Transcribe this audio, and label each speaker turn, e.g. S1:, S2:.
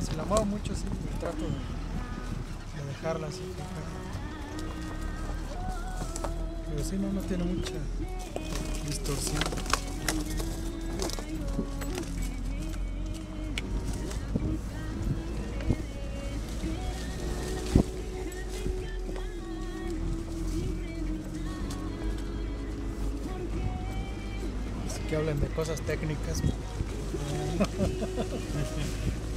S1: si la muevo mucho, sí, trato de dejarla así. Pero sí, no tiene mucha distorsión. Así que hablen de cosas técnicas.